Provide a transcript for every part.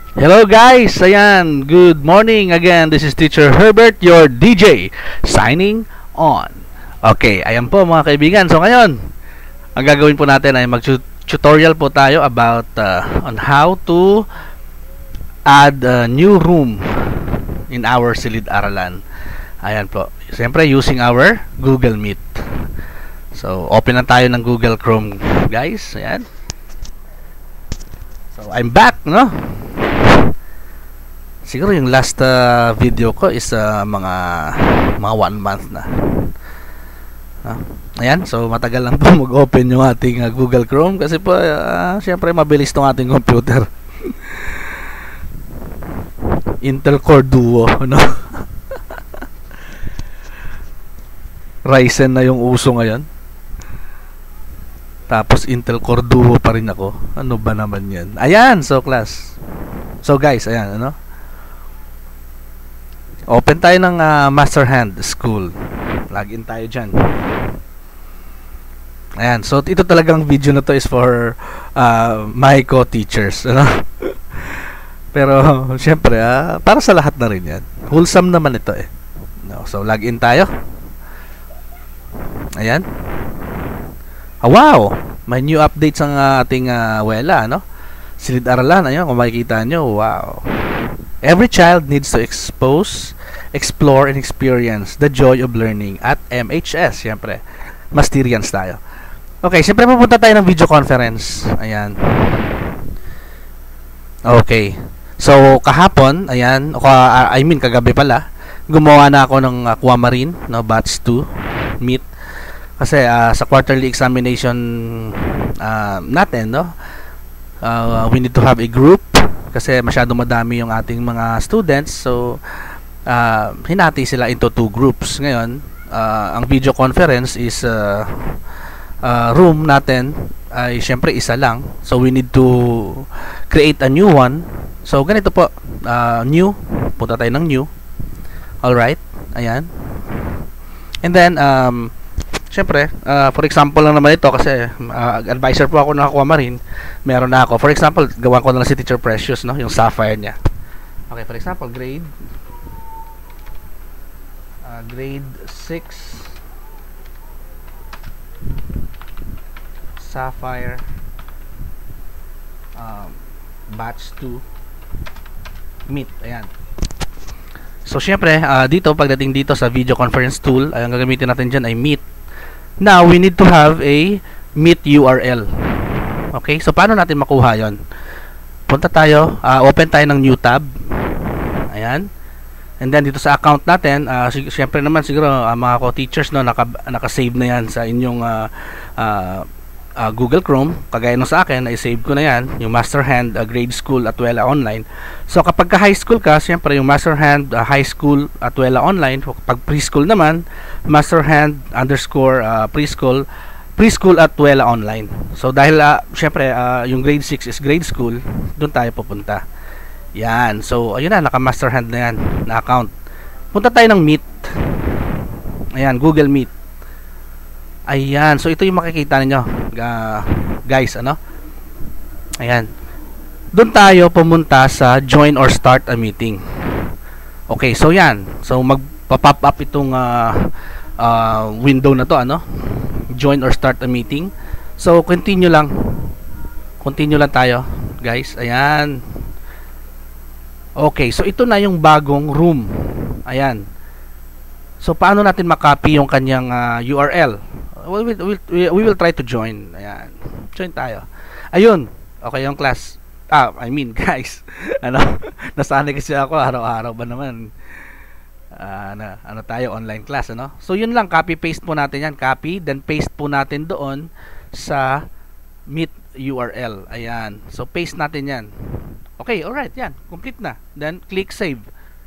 Hello guys! Ayan, good morning again. This is Teacher Herbert, your DJ, signing on. Okay, ayan po mga kaibigan. So ngayon, ang gagawin po natin ay mag-tutorial po tayo about on how to add a new room in our Silid-Aralan. Ayan po. Siyempre using our Google Meet. So, open na tayo ng Google Chrome, guys. Ayan. So, I'm back, no? Siguro yung last video ko is mga 1 month na. Ayan, so matagal lang po mag-open yung ating Google Chrome kasi po syempre mabilis tong ating computer. Intel Core Duo, no? Ryzen na yung uso ngayon. Tapos Intel Core Duo pa rin ako. Ano ba naman yan? Ayan, so class. So guys, ayan, ano? Open tayo ng Master Hand School. Login tayo dyan. Ayan, so ito talagang video na to is for my co-teachers, ano? Pero syempre para sa lahat na rin yan. Wholesome naman ito eh, no? So login tayo. Ayan. Wow! May new updates ang ating wela, no? Silid-Aralan, ayun, kung makikita nyo, wow. Every child needs to explore and experience the joy of learning at MHS. Siyempre, Masterians tayo. Okay, siyempre pupunta tayo ng video conference. Ayan. Okay. So, kahapon, ayan, kagabi pala, gumawa na ako ng Aquamarine, no, batch 2, meet. Kasi sa quarterly examination natin, no, we need to have a group kasi masyado madami yung ating mga students. So, hinati sila into 2 groups. Ngayon, ang video conference is room natin ay syempre isa lang. So, we need to create a new one. So, ganito po. New. Punta tayo ng new. Alright. Ayan. And then, syempre, for example lang naman ito kasi advisor po ako ng Aquamarine. Meron na ako. For example, gawan ko na lang si Teacher Precious, no? Yung Sapphire niya. Okay, for example, grade 6 Sapphire batch 2 meet. Ayan. So, syempre, dito, pagdating dito sa video conference tool, ang gagamitin natin dyan ay Meet. Now, we need to have a Meet URL. Okay? So, paano natin makuha yon? Punta tayo, open tayo ng new tab. Ayan. And then, dito sa account natin, syempre naman, siguro, mga co-teachers, no, naka-save na yan sa inyong Google Chrome. Kagaya nung sa akin, i-save ko na yan, yung Master Hand Grade School at Wela Online. So, kapag high school ka, syempre, yung Master Hand High School at Wela Online. Pag preschool naman, Master Hand underscore preschool at Wela Online. So, dahil, syempre, yung grade 6 is grade school, doon tayo pupunta. Yan. So, ayun na, naka-Master Hand na yan, na account. Punta tayo ng Meet. Ayan, Google Meet. Ayan, so ito yung makikita niyo, guys, ano? Ayan. Doon tayo pumunta sa join or start a meeting. Okay, so yan. So magpa-pop up itong window na to, ano? Join or start a meeting. So continue lang. Continue lang tayo, guys. Ayan. Okay, so ito na yung bagong room. Ayan. So paano natin makopy yung kanyang URL? We will try to join. Ayan. Join tayo. Ayun. Okay yung class. Guys. Ano? Nasanay kasi ako araw-araw ba naman. Ano tayo, online class, ano? So yun lang, copy paste po natin yan. Copy, then paste po natin doon sa Meet URL. Ayan. So paste natin yan. Okay, alright, yan. Complete na. Then click save.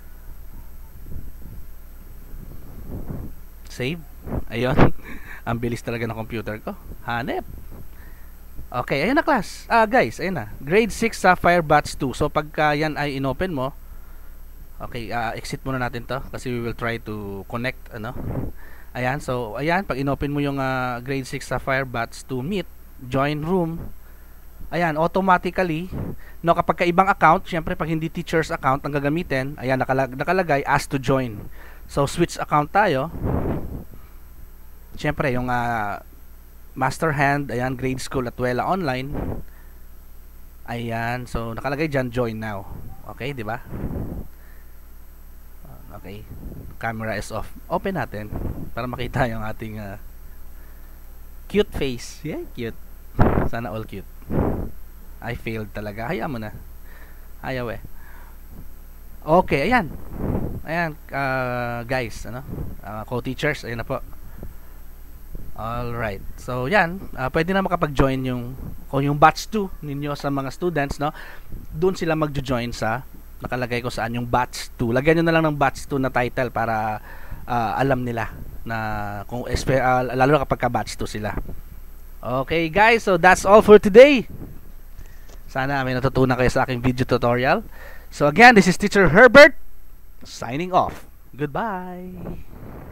Save. Ayun. Ang bilis talaga ng computer ko. Hanep. Okay, ayun na class. Guys, ayun na. Grade 6 Sapphire Batch 2. So, pagka yan ay inopen mo, okay, exit muna natin to kasi we will try to connect, ano. Ayan, so, ayan, pag inopen mo yung grade 6 Sapphire Batch 2 Meet, join room, Ayan, automatically, no, kapag ka ibang account, syempre pag hindi teacher's account ang gagamitin, ayan, nakalagay ask to join. So, switch account tayo. Syempre, yung Master Hand, ayan, Grade School at Wela Online. Ayan, so nakalagay dyan, join now. Okay, di ba? Okay, camera is off. Open natin para makita yung ating cute face. Yeah, cute. Sana all cute. I failed talaga. Hayaan mo na. Ayaw eh. Okay, ayan. Ayan, guys, ano? Co-teachers, ayan na po. Alright. So, yan. Pwede na makapag-join kung yung batch 2 ninyo sa mga students, no? Doon sila mag-join sa nakalagay ko saan yung batch 2. Lagyan nyo na lang ng batch 2 na title para alam nila na kung lalo na kapag ka-batch 2 sila. Okay, guys. So, that's all for today. Sana may natutunan kayo sa aking video tutorial. So, again, this is Teacher Herbert signing off. Goodbye.